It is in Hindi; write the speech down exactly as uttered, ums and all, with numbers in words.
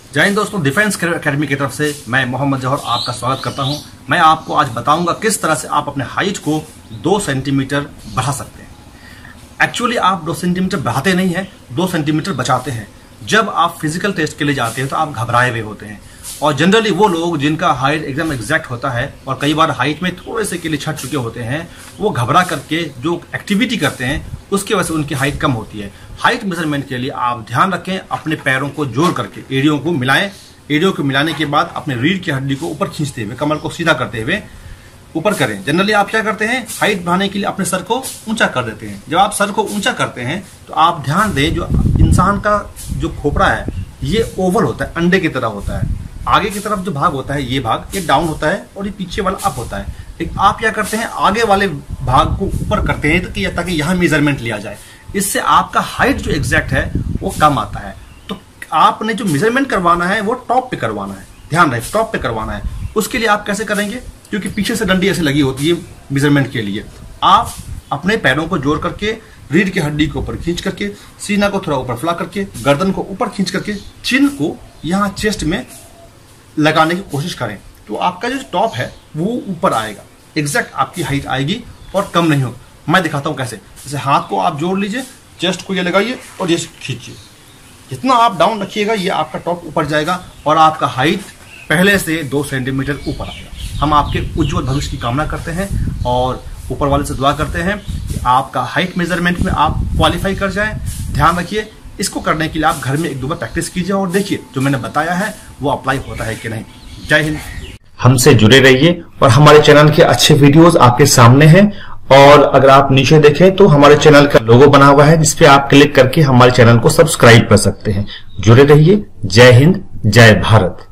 जय हिंद दोस्तों, डिफेंस करियर एकेडमी की तरफ से मैं मोहम्मद जौहर आपका स्वागत करता हूं। मैं आपको आज बताऊंगा किस तरह से आप अपने हाइट को दो सेंटीमीटर बढ़ा सकते हैं। एक्चुअली आप दो सेंटीमीटर बढ़ाते नहीं हैं, दो सेंटीमीटर बचाते हैं। जब आप फिजिकल टेस्ट के लिए जाते हैं तो आप घबराए हुए होते हैं, और जनरली वो लोग जिनका हाइट एकदम एग्जैक्ट होता है और कई बार हाइट में थोड़े से के लिए छट चुके होते हैं, वो घबरा करके जो एक्टिविटी करते हैं उसकी वजह से उनकी हाइट कम होती है। हाइट मेजरमेंट के लिए आप ध्यान रखें, अपने पैरों को जोड़ करके एड़ियों को मिलाएं। एड़ियों को मिलाने के बाद अपने रीढ़ की हड्डी को ऊपर खींचते हुए, कमर को सीधा करते हुए ऊपर करें। जनरली आप क्या करते हैं, हाइट बढ़ाने के लिए अपने सर को ऊंचा कर देते हैं। जब आप सर को ऊंचा करते हैं तो आप ध्यान दें, जो इंसान का जो खोपड़ा है ये ओवल होता है, अंडे की तरह होता है। आगे की तरफ जो भाग होता है ये भाग ये डाउन होता है और ये पीछे वाला अप होता है। लेकिन आप क्या करते हैं, आगे वाले भाग को ऊपर करते हैं ताकि यहाँ मेजरमेंट लिया जाए। इससे आपका हाइट जो एग्जैक्ट है वो कम आता है। तो आपने जो मेजरमेंट करवाना है वो टॉप पे करवाना है, ध्यान रहे, टॉप पे करवाना है। उसके लिए आप कैसे करेंगे, क्योंकि पीछे से डंडी ऐसे लगी होती है मेजरमेंट के लिए। आप अपने पैरों को जोड़ करके रीढ़ की हड्डी को ऊपर खींच करके, सीना को थोड़ा ऊपर फैला करके, गर्दन को ऊपर खींच करके, चिन को यहाँ चेस्ट में लगाने की कोशिश करें, तो आपका जो टॉप है वो ऊपर आएगा, एग्जैक्ट आपकी हाइट आएगी और कम नहीं होगा। मैं दिखाता हूं कैसे। जैसे हाथ को आप जोड़ लीजिए, चेस्ट को ये लगाइए और ये खींचिए। जितना आप डाउन रखिएगा ये आपका टॉप ऊपर जाएगा और आपका हाइट पहले से दो सेंटीमीटर ऊपर आएगा। हम आपके उज्जवल भविष्य की कामना करते हैं और ऊपर वाले से दुआ करते हैं कि आपका हाइट मेजरमेंट में आप क्वालिफाई कर जाएं। ध्यान रखिए, इसको करने के लिए आप घर में एक दो बार प्रैक्टिस कीजिए और देखिए जो मैंने बताया है वो अप्लाई होता है कि नहीं। जय हिंद। हमसे जुड़े रहिए और हमारे चैनल के अच्छे वीडियोस आपके सामने हैं। और अगर आप नीचे देखें तो हमारे चैनल का लोगो बना हुआ है, जिस पे आप क्लिक करके हमारे चैनल को सब्सक्राइब कर सकते हैं। जुड़े रहिए। जय हिंद, जय भारत।